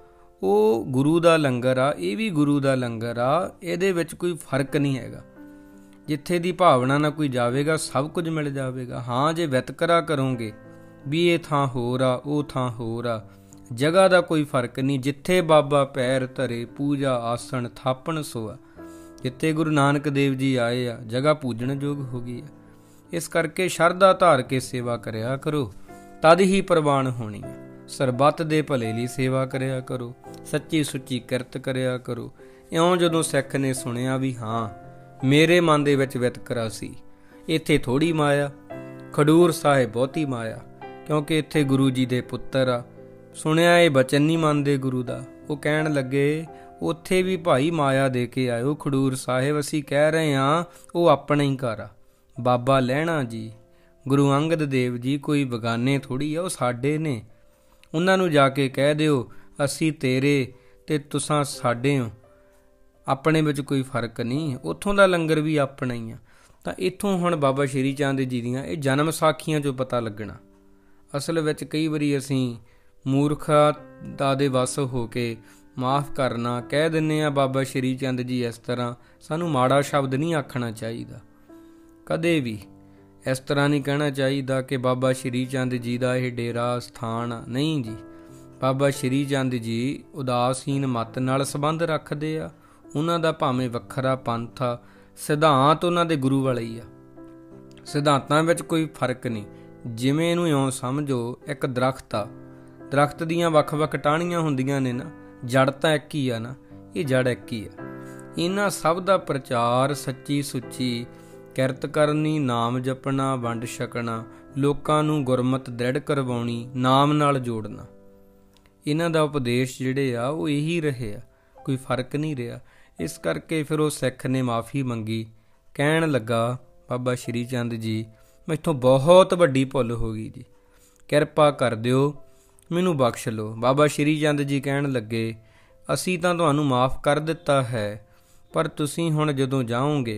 Speaker 1: ਉਹ ਗੁਰੂ ਦਾ ਲੰਗਰ ਆ, ਇਹ ਵੀ ਗੁਰੂ ਦਾ ਲੰਗਰ ਆ। ਇਹਦੇ ਵਿੱਚ ਕੋਈ ਫਰਕ ਨਹੀਂ ਹੈਗਾ। ਜਿੱਥੇ ਦੀ ਭਾਵਨਾ ਨਾਲ ਕੋਈ ਜਾਵੇਗਾ, ਸਭ ਕੁਝ ਮਿਲ ਜਾਵੇਗਾ। ਹਾਂ, ਜੇ ਵਿਤਕਰਾ ਕਰੋਗੇ ਵੀ ਇਹ ਥਾਂ ਹੋਰ ਆ, ਉਹ ਥਾਂ ਹੋਰ ਆ, ਜਗ੍ਹਾ ਦਾ ਕੋਈ ਫਰਕ ਨਹੀਂ। ਜਿੱਥੇ ਬਾਬਾ ਪੈਰ ਧਰੇ, ਪੂਜਾ ਆਸਣ ਥਾਪਣ ਸੋਆ। ਜਿੱਥੇ ਗੁਰੂ ਨਾਨਕ ਦੇਵ ਜੀ ਆਏ ਆ, ਜਗ੍ਹਾ ਪੂਜਣ ਯੋਗ ਹੋ ਗਈ ਆ। ਇਸ ਕਰਕੇ ਸ਼ਰਧਾ ਧਾਰ ਕੇ ਸੇਵਾ ਕਰਿਆ ਕਰੋ, ਤਦ ਹੀ ਪ੍ਰਵਾਨ ਹੋਣੀ ਹੈ। ਸਰਬੱਤ ਦੇ ਭਲੇ ਲਈ ਸੇਵਾ ਕਰਿਆ ਕਰੋ, ਸੱਚੀ ਸੁੱਚੀ ਕਿਰਤ ਕਰਿਆ ਕਰੋ। ਇਉਂ ਜਦੋਂ ਸਿੱਖ ਨੇ ਸੁਣਿਆ ਵੀ ਹਾਂ, ਮੇਰੇ ਮਨ ਦੇ ਵਿੱਚ ਵਿਤਕਰਾ ਸੀ, ਇੱਥੇ ਥੋੜ੍ਹੀ ਮਾਇਆ, ਖਡੂਰ ਸਾਹਿਬ ਬਹੁਤੀ ਮਾਇਆ, ਕਿਉਂਕਿ ਇੱਥੇ ਗੁਰੂ ਜੀ ਦੇ ਪੁੱਤਰ ਆ। ਸੁਣਿਆ ਇਹ ਬਚਨ ਨਹੀਂ ਮੰਨਦੇ ਗੁਰੂ ਦਾ, ਉਹ ਕਹਿਣ ਲੱਗੇ ਉੱਥੇ ਵੀ ਭਾਈ ਮਾਇਆ ਦੇ ਕੇ ਆਇਓ ਖਡੂਰ ਸਾਹਿਬ। ਅਸੀਂ ਕਹਿ ਰਹੇ ਹਾਂ ਉਹ ਆਪਣਾ ਹੀ ਘਰ ਆ। ਬਾਬਾ ਲਹਿਣਾ ਜੀ, ਗੁਰੂ ਅੰਗਦ ਦੇਵ ਜੀ ਕੋਈ ਬਗਾਨੇ ਥੋੜ੍ਹੀ ਆ, ਉਹ ਸਾਡੇ ਨੇ। ਉਹਨਾਂ ਨੂੰ ਜਾ ਕੇ ਕਹਿ ਦਿਓ ਅਸੀਂ ਤੇਰੇ ਤੇ ਤੁਸਾਂ ਸਾਡੇ ਹੋ, ਆਪਣੇ ਵਿੱਚ ਕੋਈ ਫਰਕ ਨਹੀਂ। ਉੱਥੋਂ ਦਾ ਲੰਗਰ ਵੀ ਆਪਣਾ ਹੀ ਆ। ਤਾਂ ਇੱਥੋਂ ਹੁਣ ਬਾਬਾ ਸ਼੍ਰੀ ਚੰਦ ਜੀ ਦੀਆਂ ਇਹ ਜਨਮ ਸਾਖੀਆਂ 'ਚੋਂ ਪਤਾ ਲੱਗਣਾ। ਅਸਲ ਵਿੱਚ ਕਈ ਵਾਰੀ ਅਸੀਂ ਮੂਰਖਤਾ ਦੇ ਵੱਸ ਹੋ ਕੇ ਮਾਫ ਕਰਨਾ ਕਹਿ ਦਿੰਦੇ ਹਾਂ ਬਾਬਾ ਸ਼੍ਰੀ ਚੰਦ ਜੀ ਇਸ ਤਰ੍ਹਾਂ। ਸਾਨੂੰ ਮਾੜਾ ਸ਼ਬਦ ਨਹੀਂ ਆਖਣਾ ਚਾਹੀਦਾ, ਕਦੇ ਵੀ ਇਸ ਤਰ੍ਹਾਂ ਨਹੀਂ ਕਹਿਣਾ ਚਾਹੀਦਾ ਕਿ ਬਾਬਾ ਸ਼੍ਰੀ ਚੰਦ ਜੀ ਦਾ ਇਹ ਡੇਰਾ ਸਥਾਨ ਨਹੀਂ ਜੀ। ਬਾਬਾ ਸ਼੍ਰੀ ਚੰਦ ਜੀ ਉਦਾਸੀਨ ਮੱਤ ਨਾਲ ਸੰਬੰਧ ਰੱਖਦੇ ਆ। ਉਹਨਾਂ ਦਾ ਭਾਵੇਂ ਵੱਖਰਾ ਪੰਥ ਆ, ਸਿਧਾਂਤ ਉਹਨਾਂ ਦੇ ਗੁਰੂ ਵਾਲੇ ਹੀ ਆ। ਸਿਧਾਂਤਾਂ ਵਿੱਚ ਕੋਈ ਫਰਕ ਨਹੀਂ। ਜਿਵੇਂ ਇਹਨੂੰ ਇਉਂ ਸਮਝੋ, ਇੱਕ ਦਰਖਤ ਆ, ਦਰਖਤ ਦੀਆਂ ਵੱਖ-ਵੱਖ ਟਾਹਣੀਆਂ ਹੁੰਦੀਆਂ ਨੇ ਨਾ, ਜੜ ਤਾਂ ਇੱਕ ਹੀ ਆ ਨਾ, ਇਹ ਜੜ ਇੱਕ ਹੀ ਆ। ਇਹਨਾਂ ਸਭ ਦਾ ਪ੍ਰਚਾਰ ਸੱਚੀ ਸੁੱਚੀ ਕਿਰਤ ਕਰਨੀ, ਨਾਮ ਜਪਣਾ, ਵੰਡ ਛਕਣਾ, ਲੋਕਾਂ ਨੂੰ ਗੁਰਮਤਿ ਦ੍ਰਿੜ ਕਰਵਾਉਣੀ, ਨਾਮ ਨਾਲ ਜੋੜਨਾ, ਇਹਨਾਂ ਦਾ ਉਪਦੇਸ਼ ਜਿਹੜੇ ਆ ਉਹ ਇਹੀ ਰਹੇ ਆ, ਕੋਈ ਫਰਕ ਨਹੀਂ ਰਿਹਾ। ਇਸ ਕਰਕੇ ਫਿਰ ਉਹ ਸਿੱਖ ਨੇ ਮਾਫੀ ਮੰਗੀ, ਕਹਿਣ ਲੱਗਾ ਬਾਬਾ ਸ਼੍ਰੀ ਚੰਦ ਜੀ ਮੈਥੋਂ ਬਹੁਤ ਵੱਡੀ ਭੁੱਲ ਹੋ ਗਈ ਜੀ, ਕਿਰਪਾ ਕਰ ਦਿਓ, ਮੈਨੂੰ ਬਖਸ਼ ਲਓ। ਬਾਬਾ ਸ਼੍ਰੀ ਚੰਦ ਜੀ ਕਹਿਣ ਲੱਗੇ ਅਸੀਂ ਤਾਂ ਤੁਹਾਨੂੰ ਮਾਫ ਕਰ ਦਿੱਤਾ ਹੈ, ਪਰ ਤੁਸੀਂ ਹੁਣ ਜਦੋਂ ਜਾਓਗੇ,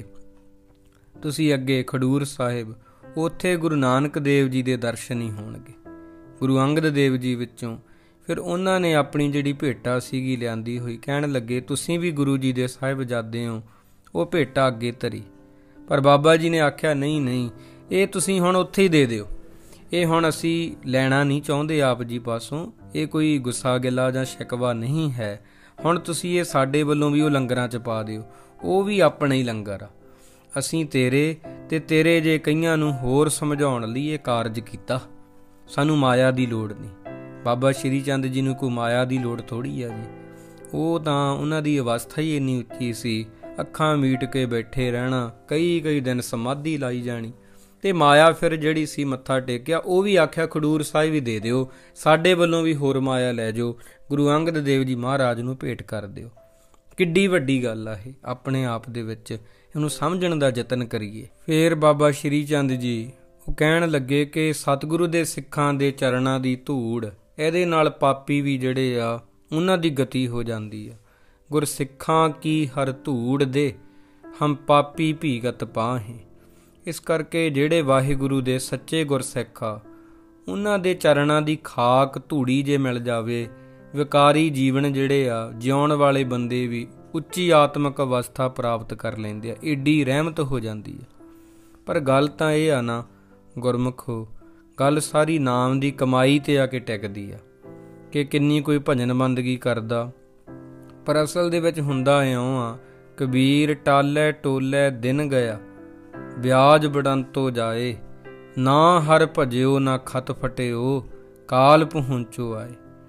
Speaker 1: ਤੁਸੀਂ ਅੱਗੇ ਖਡੂਰ ਸਾਹਿਬ, ਉੱਥੇ ਗੁਰੂ ਨਾਨਕ ਦੇਵ ਜੀ ਦੇ ਦਰਸ਼ਨ ਹੀ ਹੋਣਗੇ, ਗੁਰੂ ਅੰਗਦ ਦੇਵ ਜੀ ਵਿੱਚੋਂ। ਫਿਰ ਉਹਨਾਂ ਨੇ ਆਪਣੀ ਜਿਹੜੀ ਭੇਟਾ ਸੀਗੀ ਲਿਆਂਦੀ ਹੋਈ, ਕਹਿਣ ਲੱਗੇ ਤੁਸੀਂ ਵੀ ਗੁਰੂ ਜੀ ਦੇ ਸਾਹਿਬਜ਼ਾਦੇ ਹੋ। ਉਹ ਭੇਟਾ ਅੱਗੇ ਧਰੀ, ਪਰ ਬਾਬਾ ਜੀ ਨੇ ਆਖਿਆ ਨਹੀਂ ਨਹੀਂ, ਇਹ ਤੁਸੀਂ ਹੁਣ ਉੱਥੇ ਹੀ ਦੇ ਦਿਓ, ਇਹ ਹੁਣ ਅਸੀਂ ਲੈਣਾ ਨਹੀਂ ਚਾਹੁੰਦੇ ਆਪ ਜੀ ਪਾਸੋਂ, ਇਹ ਕੋਈ ਗੁੱਸਾ ਗਿਲਾ ਜਾਂ ਸ਼ਿਕਵਾ ਨਹੀਂ ਹੈ। ਹੁਣ ਤੁਸੀਂ ਇਹ ਸਾਡੇ ਵੱਲੋਂ ਵੀ ਉਹ ਲੰਗਰਾਂ 'ਚ ਪਾ ਦਿਓ, ਉਹ ਵੀ ਆਪਣਾ ਹੀ ਲੰਗਰ ਆ। ਅਸੀਂ ਤੇਰੇ ਤੇ ਤੇਰੇ ਜੇ ਕਈਆਂ ਨੂੰ ਹੋਰ ਸਮਝਾਉਣ ਲਈ ਇਹ ਕਾਰਜ ਕੀਤਾ, ਸਾਨੂੰ ਮਾਇਆ ਦੀ ਲੋੜ ਨਹੀਂ। ਬਾਬਾ ਸ਼੍ਰੀ ਚੰਦ ਜੀ ਨੂੰ ਕੋਈ ਮਾਇਆ ਦੀ ਲੋੜ ਥੋੜ੍ਹੀ ਆ ਜੀ। ਉਹ ਤਾਂ ਉਹਨਾਂ ਦੀ ਅਵਸਥਾ ਹੀ ਇੰਨੀ ਉੱਚੀ ਸੀ, ਅੱਖਾਂ ਮੀਟ ਕੇ ਬੈਠੇ ਰਹਿਣਾ, ਕਈ ਕਈ ਦਿਨ ਸਮਾਧੀ ਲਾਈ ਜਾਣੀ। ਤੇ ਮਾਇਆ ਫਿਰ ਜਿਹੜੀ ਸੀ ਮੱਥਾ ਟੇਕਿਆ, ਉਹ ਵੀ ਆਖਿਆ ਖਡੂਰ ਸਾਹਿਬ ਵੀ ਦੇ ਦਿਓ, ਸਾਡੇ ਵੱਲੋਂ ਵੀ ਹੋਰ ਮਾਇਆ ਲੈ ਜਾਓ, ਗੁਰੂ ਅੰਗਦ ਦੇਵ ਜੀ ਮਹਾਰਾਜ ਨੂੰ ਭੇਟ ਕਰ ਦਿਓ। ਕਿੱਡੀ ਵੱਡੀ ਗੱਲ ਆ ਇਹ, ਆਪਣੇ ਆਪ ਦੇ ਵਿੱਚ ਇਹਨੂੰ ਸਮਝਣ ਦਾ ਯਤਨ ਕਰੀਏ। ਫਿਰ ਬਾਬਾ ਸ਼੍ਰੀ ਚੰਦ ਜੀ ਉਹ ਕਹਿਣ ਲੱਗੇ ਕਿ ਸਤਿਗੁਰੂ ਦੇ ਸਿੱਖਾਂ ਦੇ ਚਰਨਾਂ ਦੀ ਧੂੜ, ਇਹਦੇ ਨਾਲ ਪਾਪੀ ਵੀ ਜਿਹੜੇ ਆ ਉਹਨਾਂ ਦੀ ਗਤੀ ਹੋ ਜਾਂਦੀ ਆ। ਗੁਰਸਿੱਖਾਂ ਕੀ ਹਰ ਧੂੜ ਦੇ, ਹਮ ਪਾਪੀ ਭੀਗਤ ਪਾਹੇ। ਇਸ ਕਰਕੇ ਜਿਹੜੇ ਵਾਹਿਗੁਰੂ ਦੇ ਸੱਚੇ ਗੁਰਸਿੱਖ ਆ, ਉਹਨਾਂ ਦੇ ਚਰਨਾਂ ਦੀ ਖਾਕ ਧੂੜੀ ਜੇ ਮਿਲ ਜਾਵੇ, ਵਿਕਾਰੀ ਜੀਵਨ ਜਿਹੜੇ ਆ ਜਿਉਣ ਵਾਲੇ ਬੰਦੇ ਵੀ ਉੱਚੀ ਆਤਮਿਕ ਅਵਸਥਾ ਪ੍ਰਾਪਤ ਕਰ ਲੈਂਦੇ ਆ, ਏਡੀ ਰਹਿਮਤ ਹੋ ਜਾਂਦੀ ਆ। ਪਰ ਗੱਲ ਤਾਂ ਇਹ ਆ ਨਾ ਗੁਰਮੁਖੋ, ਗੱਲ ਸਾਰੀ ਨਾਮ ਦੀ ਕਮਾਈ ਤੇ ਆ ਕੇ ਟਿਕਦੀ ਆ ਕਿ ਕਿੰਨੀ ਕੋਈ ਭਜਨ ਬੰਦਗੀ ਕਰਦਾ। ਪਰ ਅਸਲ ਦੇ ਵਿੱਚ ਹੁੰਦਾ ਇਉਂ ਆ, ਕਬੀਰ ਟਾਲੇ ਟੋਲੇ ਦਿਨ ਗਿਆ, ਵਿਆਜ ਬੜੰਤੋ ਜਾਏ, ਨਾ ਹਰ ਭਜਿਓ ਨਾ ਖਤ ਫਟਿਓ, ਕਾਲ ਪਹੁੰਚੋ ਆਏ।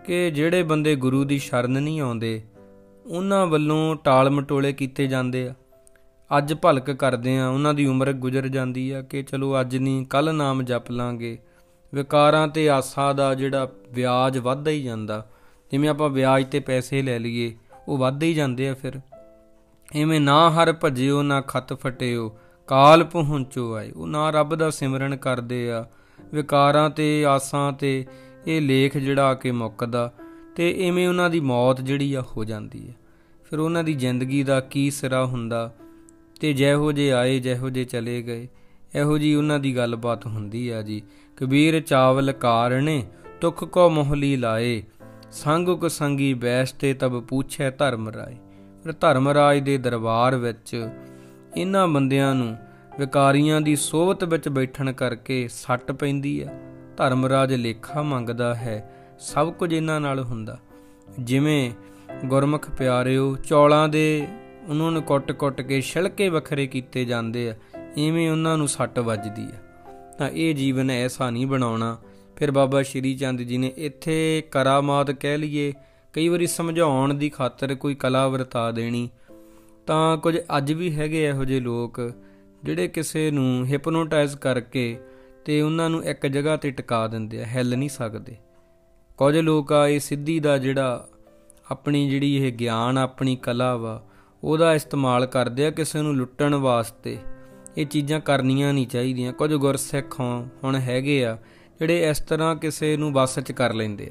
Speaker 1: ਕਿ ਜਿਹੜੇ ਬੰਦੇ ਗੁਰੂ ਦੀ ਸ਼ਰਨ ਨਹੀਂ ਆਉਂਦੇ ਉਹਨਾਂ ਵੱਲੋਂ ਟਾਲ ਮਟੋਲੇ ਕੀਤੇ ਜਾਂਦੇ ਆ। ਅੱਜ ਭਲਕ ਕਰਦੇ ਆ, ਉਹਨਾਂ ਦੀ ਉਮਰ ਗੁਜ਼ਰ ਜਾਂਦੀ ਆ ਕਿ ਚਲੋ ਅੱਜ ਨਹੀਂ ਕੱਲ੍ਹ ਨਾਮ ਜਪ ਲਾਂਗੇ। ਵਿਕਾਰਾਂ ਅਤੇ ਆਸਾਂ ਦਾ ਜਿਹੜਾ ਵਿਆਜ ਵੱਧਦਾ ਹੀ ਜਾਂਦਾ, ਜਿਵੇਂ ਆਪਾਂ ਵਿਆਜ 'ਤੇ ਪੈਸੇ ਲੈ ਲਈਏ ਉਹ ਵੱਧਦੇ ਹੀ ਜਾਂਦੇ ਆ। ਫਿਰ ਇਵੇਂ ਨਾ ਹਰ ਭਜਿਓ ਨਾ ਖੱਤ ਫਟਿਓ, ਕਾਲ ਪਹੁੰਚੋ ਆਏ। ਉਹ ਨਾ ਰੱਬ ਦਾ ਸਿਮਰਨ ਕਰਦੇ ਆ, ਵਿਕਾਰਾਂ ਅਤੇ ਆਸਾਂ 'ਤੇ ਇਹ ਲੇਖ ਜਿਹੜਾ ਆ ਕੇ ਮੁੱਕਦਾ ਅਤੇ ਇਵੇਂ ਉਹਨਾਂ ਦੀ ਮੌਤ ਜਿਹੜੀ ਆ ਹੋ ਜਾਂਦੀ ਹੈ। ਫਿਰ ਉਹਨਾਂ ਦੀ ਜ਼ਿੰਦਗੀ ਦਾ ਕੀ ਸਿਰਾ ਹੁੰਦਾ ਅਤੇ ਜਿਹੋ ਜਿਹੇ ਆਏ ਜਿਹੋ ਜਿਹੇ ਚਲੇ ਗਏ, ਇਹੋ ਜਿਹੀ ਉਹਨਾਂ ਦੀ ਗੱਲਬਾਤ ਹੁੰਦੀ ਆ ਜੀ। ਕਬੀਰ ਚਾਵਲ ਕਾਰਣੇ ਤੁਖ ਕੋ ਮੋਹਲੀ ਲਾਏ, ਸੰਗ ਕੁ ਸੰਗੀ ਬੈਸ ਤੇ ਤਬ ਪੁੱਛੈ ਧਰਮ ਰਾਏ। ਫਿਰ ਧਰਮ ਰਾਜ ਦੇ ਦਰਬਾਰ ਵਿੱਚ ਇਹਨਾਂ ਬੰਦਿਆਂ ਨੂੰ ਵਿਕਾਰੀਆਂ ਦੀ ਸੋਹਬਤ ਵਿੱਚ ਬੈਠਣ ਕਰਕੇ ਸੱਟ ਪੈਂਦੀ ਆ। ਧਰਮ ਰਾਜ ਲੇਖਾ ਮੰਗਦਾ ਹੈ, ਸਭ ਕੁਝ ਇਹਨਾਂ ਨਾਲ ਹੁੰਦਾ। ਜਿਵੇਂ ਗੁਰਮੁਖ ਪਿਆਰਿਓ ਚੌਲਾਂ ਦੇ ਉਹਨਾਂ ਨੂੰ ਕੁੱਟ-ਕੁੱਟ ਕੇ ਛਿਲਕੇ ਵੱਖਰੇ ਕੀਤੇ ਜਾਂਦੇ ਆ, ਇਵੇਂ ਉਹਨਾਂ ਨੂੰ ਸੱਟ ਵੱਜਦੀ ਆ। ਤਾਂ ਇਹ ਜੀਵਨ ਐਸਾ ਨਹੀਂ ਬਣਾਉਣਾ। ਫਿਰ ਬਾਬਾ ਸ਼੍ਰੀ ਚੰਦ ਜੀ ਨੇ ਇੱਥੇ ਕਰਾਮਾਤ ਕਹਿ ਲਈਏ, ਕਈ ਵਾਰੀ ਸਮਝਾਉਣ ਦੀ ਖਾਤਰ ਕੋਈ ਕਲਾ ਵਰਤਾ ਦੇਣੀ। ਤਾਂ ਕੁਝ ਅੱਜ ਵੀ ਹੈਗੇ ਇਹੋ ਜਿਹੇ ਲੋਕ ਜਿਹੜੇ ਕਿਸੇ ਨੂੰ ਹਿਪਨੋਟਾਈਜ਼ ਕਰਕੇ ਅਤੇ ਉਹਨਾਂ ਨੂੰ ਇੱਕ ਜਗ੍ਹਾ 'ਤੇ ਟਿਕਾ ਦਿੰਦੇ ਆ, ਹਿੱਲ ਨਹੀਂ ਸਕਦੇ। ਕੁਝ ਲੋਕ ਆ ਇਹ ਸਿੱਧੀ ਦਾ ਜਿਹੜਾ ਆਪਣੀ ਜਿਹੜੀ ਇਹ ਗਿਆਨ ਆਪਣੀ ਕਲਾ ਵਾ ਉਹਦਾ ਇਸਤੇਮਾਲ ਕਰਦੇ ਆ ਕਿਸੇ ਨੂੰ ਲੁੱਟਣ ਵਾਸਤੇ। ਇਹ ਚੀਜ਼ਾਂ ਕਰਨੀਆਂ ਨਹੀਂ ਚਾਹੀਦੀਆਂ। ਕੁਝ ਗੁਰਸਿੱਖ ਹੁਣ ਹੈਗੇ ਆ ਜਿਹੜੇ ਇਸ ਤਰ੍ਹਾਂ ਕਿਸੇ ਨੂੰ ਵੱਸ 'ਚ ਕਰ ਲੈਂਦੇ ਆ।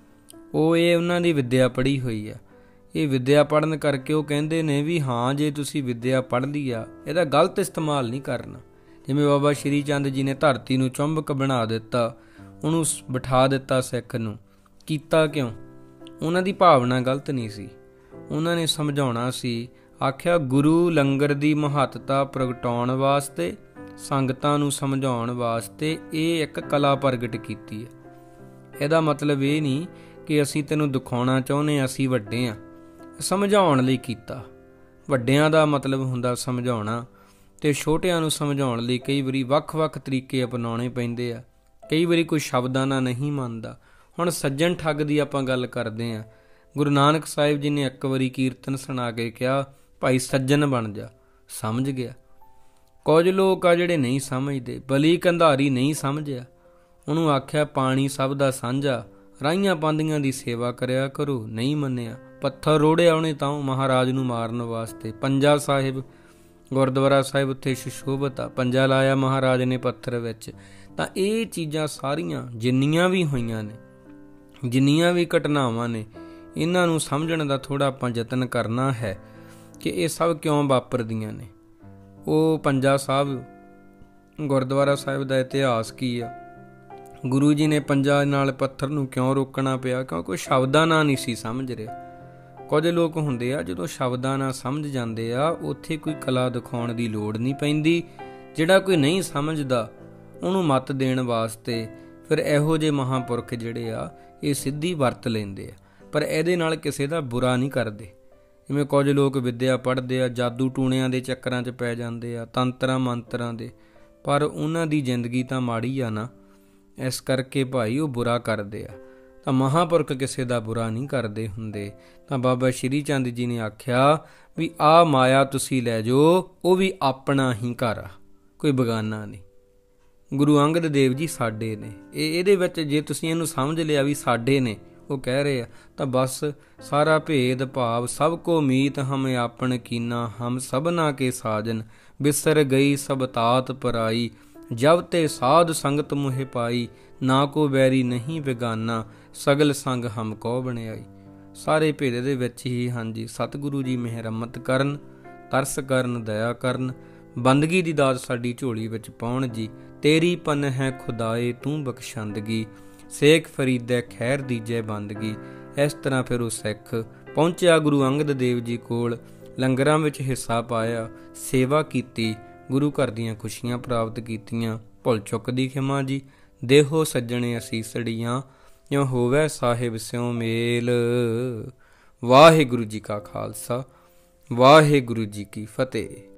Speaker 1: ਉਹ ਇਹ ਉਹਨਾਂ ਦੀ ਵਿੱਦਿਆ ਪੜ੍ਹੀ ਹੋਈ ਆ। ਇਹ ਵਿੱਦਿਆ ਪੜ੍ਹਨ ਕਰਕੇ ਉਹ ਕਹਿੰਦੇ ਨੇ ਵੀ ਹਾਂ ਜੇ ਤੁਸੀਂ ਵਿੱਦਿਆ ਪੜ੍ਹ ਲਈ ਆ ਇਹਦਾ ਗਲਤ ਇਸਤੇਮਾਲ ਨਹੀਂ ਕਰਨਾ। ਜਿਵੇਂ ਬਾਬਾ ਸ਼੍ਰੀ ਚੰਦ ਜੀ ਨੇ ਧਰਤੀ ਨੂੰ ਚੁੰਬਕ ਬਣਾ ਦਿੱਤਾ, ਉਹਨੂੰ ਬਿਠਾ ਦਿੱਤਾ ਸਿੱਖ ਨੂੰ। ਕੀਤਾ ਕਿਉਂ? ਉਹਨਾਂ ਦੀ ਭਾਵਨਾ ਗਲਤ ਨਹੀਂ ਸੀ, ਉਹਨਾਂ ਨੇ ਸਮਝਾਉਣਾ ਸੀ। ਆਖਿਆ ਗੁਰੂ ਲੰਗਰ ਦੀ ਮਹੱਤਤਾ ਪ੍ਰਗਟਾਉਣ ਵਾਸਤੇ, ਸੰਗਤਾਂ ਨੂੰ ਸਮਝਾਉਣ ਵਾਸਤੇ ਇਹ ਇੱਕ ਕਲਾ ਪ੍ਰਗਟ ਕੀਤੀ ਹੈ। ਇਹਦਾ ਮਤਲਬ ਇਹ ਨਹੀਂ ਕਿ ਅਸੀਂ ਤੈਨੂੰ ਦਿਖਾਉਣਾ ਚਾਹੁੰਦੇ ਹਾਂ ਅਸੀਂ ਵੱਡੇ ਹਾਂ, ਸਮਝਾਉਣ ਲਈ ਕੀਤਾ। ਵੱਡਿਆਂ ਦਾ ਮਤਲਬ ਹੁੰਦਾ ਸਮਝਾਉਣਾ, ਅਤੇ ਛੋਟਿਆਂ ਨੂੰ ਸਮਝਾਉਣ ਲਈ ਕਈ ਵਾਰੀ ਵੱਖ-ਵੱਖ ਤਰੀਕੇ ਅਪਣਾਉਣੇ ਪੈਂਦੇ ਆ। ਕਈ ਵਾਰੀ ਕੋਈ ਸ਼ਬਦਾਂ ਨਾਲ ਨਹੀਂ ਮੰਨਦਾ। ਹੁਣ ਸੱਜਣ ਠੱਗ ਦੀ ਆਪਾਂ ਗੱਲ ਕਰਦੇ ਹਾਂ। ਗੁਰੂ ਨਾਨਕ ਸਾਹਿਬ ਜੀ ਨੇ ਇੱਕ ਵਾਰੀ ਕੀਰਤਨ ਸੁਣਾ ਕੇ ਕਿਹਾ ਭਾਈ ਸੱਜਣ ਬਣ ਜਾ, ਸਮਝ ਗਿਆ। ਕੁਝ ਲੋਕ ਆ ਜਿਹੜੇ ਨਹੀਂ ਸਮਝਦੇ। ਬਲੀ ਕੰਧਾਰੀ ਨਹੀਂ ਸਮਝਿਆ, ਉਹਨੂੰ ਆਖਿਆ ਪਾਣੀ ਸਭ ਦਾ ਸਾਂਝਾ, ਰਾਹੀਆਂ ਪਾਂਦੀਆਂ ਦੀ ਸੇਵਾ ਕਰਿਆ ਕਰੋ, ਨਹੀਂ ਮੰਨਿਆ। ਪੱਥਰ ਰੋੜਿਆ ਉਹਨੇ ਤਾਂ ਮਹਾਰਾਜ ਨੂੰ ਮਾਰਨ ਵਾਸਤੇ। ਪੰਜਾ ਸਾਹਿਬ ਗੁਰਦੁਆਰਾ ਸਾਹਿਬ ਉੱਥੇ ਸੁਸ਼ੋਭਿਤ ਆ, ਪੰਜਾ ਲਾਇਆ ਮਹਾਰਾਜ ਨੇ ਪੱਥਰ ਵਿੱਚ। ਤਾਂ ਇਹ ਚੀਜ਼ਾਂ ਸਾਰੀਆਂ ਜਿੰਨੀਆਂ ਵੀ ਹੋਈਆਂ ਨੇ, ਜਿੰਨੀਆਂ ਵੀ ਘਟਨਾਵਾਂ ਨੇ, ਇਹਨਾਂ ਨੂੰ ਸਮਝਣ ਦਾ ਥੋੜ੍ਹਾ ਆਪਾਂ ਯਤਨ ਕਰਨਾ ਹੈ ਕਿ ਇਹ ਸਭ ਕਿਉਂ ਵਾਪਰਦੀਆਂ ਨੇ। ਉਹ ਪੰਜਾ ਸਾਹਿਬ ਗੁਰਦੁਆਰਾ ਸਾਹਿਬ ਦਾ ਇਤਿਹਾਸ ਕੀ ਆ? ਗੁਰੂ ਜੀ ਨੇ ਪੰਜਾ ਨਾਲ ਪੱਥਰ ਨੂੰ ਕਿਉਂ ਰੋਕਣਾ ਪਿਆ? ਕਿਉਂਕਿ ਸ਼ਬਦਾਂ ਨਾਲ ਨਹੀਂ ਸੀ ਸਮਝ ਰਿਹਾ। ਕੁਝ ਲੋਕ ਹੁੰਦੇ ਆ ਜਦੋਂ ਸ਼ਬਦਾਂ ਨਾਲ ਸਮਝ ਜਾਂਦੇ ਆ ਉੱਥੇ ਕੋਈ ਕਲਾ ਦਿਖਾਉਣ ਦੀ ਲੋੜ ਨਹੀਂ ਪੈਂਦੀ। ਜਿਹੜਾ ਕੋਈ ਨਹੀਂ ਸਮਝਦਾ ਉਹਨੂੰ ਮੱਤ ਦੇਣ ਵਾਸਤੇ ਫਿਰ ਇਹੋ ਜਿਹੇ ਮਹਾਂਪੁਰਖ ਜਿਹੜੇ ਆ ਇਹ ਸਿੱਧੀ ਵਰਤ ਲੈਂਦੇ ਆ, ਪਰ ਇਹਦੇ ਨਾਲ ਕਿਸੇ ਦਾ ਬੁਰਾ ਨਹੀਂ ਕਰਦੇ। ਜਿਵੇਂ ਕੁਝ ਲੋਕ ਵਿੱਦਿਆ ਪੜ੍ਹਦੇ ਆ, ਜਾਦੂ ਟੂਣਿਆਂ ਦੇ ਚੱਕਰਾਂ 'ਚ ਪੈ ਜਾਂਦੇ ਆ, ਤੰਤਰਾਂ ਮੰਤਰਾਂ ਦੇ, ਪਰ ਉਹਨਾਂ ਦੀ ਜ਼ਿੰਦਗੀ ਤਾਂ ਮਾੜੀ ਆ ਨਾ, ਇਸ ਕਰਕੇ ਭਾਈ ਉਹ ਬੁਰਾ ਕਰਦੇ ਆ। ਤਾਂ ਮਹਾਂਪੁਰਖ ਕਿਸੇ ਦਾ ਬੁਰਾ ਨਹੀਂ ਕਰਦੇ ਹੁੰਦੇ। ਤਾਂ ਬਾਬਾ ਸ਼੍ਰੀ ਚੰਦ ਜੀ ਨੇ ਆਖਿਆ ਵੀ ਆਹ ਮਾਇਆ ਤੁਸੀਂ ਲੈ ਜਾਓ, ਉਹ ਵੀ ਆਪਣਾ ਹੀ ਘਰ ਆ, ਕੋਈ ਬਗਾਨਾ ਨਹੀਂ। ਗੁਰੂ ਅੰਗਦ ਦੇਵ ਜੀ ਸਾਡੇ ਨੇ। ਇਹ ਇਹਦੇ ਵਿੱਚ ਜੇ ਤੁਸੀਂ ਇਹਨੂੰ ਸਮਝ ਲਿਆ ਵੀ ਸਾਡੇ ਨੇ, ਉਹ ਕਹਿ ਰਹੇ ਆ, ਤਾਂ ਬਸ ਸਾਰਾ ਭੇਦ ਭਾਵ ਸਭ ਕੋ ਮੀਤ ਹਮ ਆਪਣ ਕੀਨਾ, ਹਮ ਸਭਨਾ ਕੇ ਸਾਜਨ ਬਿਸਰ ਗਈ ਸਭ ਤਾਤ ਪਰਾਈ, ਜਬ ਤੇ ਸਾਧ ਸੰਗਤ ਮੁਹਿ ਪਾਈ, ਨਾ ਕੋ ਬੈਰੀ ਨਹੀਂ ਬੇਗਾਨਾ, ਸਗਲ ਸੰਗ ਹਮ ਕੋ ਬਣਾਈ। ਸਾਰੇ ਭੇਦ ਦੇ ਵਿੱਚ ਹੀ ਹਾਂਜੀ। ਸਤਿਗੁਰੂ ਜੀ ਮਿਹਰਮਤ ਕਰਨ, ਤਰਸ ਕਰਨ, ਦਇਆ ਕਰਨ, ਬੰਦਗੀ ਦੀ ਦਾਤ ਸਾਡੀ ਝੋਲੀ ਵਿੱਚ ਪਾਉਣ ਜੀ। ਤੇਰੀ ਪਨ ਹੈ ਖੁਦਾਏ ਤੂੰ ਬਖਸ਼ੰਦਗੀ, ਸੇਖ ਫਰੀਦੈ ਖੈਰ ਦੀਜੈ ਬੰਦਗੀ। ਇਸ ਤਰ੍ਹਾਂ ਫਿਰ ਉਹ ਸਿੱਖ ਪਹੁੰਚਿਆ ਗੁਰੂ ਅੰਗਦ ਦੇਵ ਜੀ ਕੋਲ, ਲੰਗਰਾਂ ਵਿੱਚ ਹਿੱਸਾ ਪਾਇਆ, ਸੇਵਾ ਕੀਤੀ, ਗੁਰੂ ਘਰ ਦੀਆਂ ਖੁਸ਼ੀਆਂ ਪ੍ਰਾਪਤ ਕੀਤੀਆਂ। ਭੁੱਲ ਚੁੱਕ ਦੀ ਖਿਮਾ ਜੀ। ਦੇਹੋ ਸੱਜਣੇ ਅਸੀਸੜੀਆਂ, ਇਉਂ ਹੋਵੈ ਸਾਹਿਬ ਸਿਉ ਮੇਲ। ਵਾਹਿਗੁਰੂ ਜੀ ਕਾ ਖਾਲਸਾ, ਵਾਹਿਗੁਰੂ ਜੀ ਕੀ ਫਤਿਹ।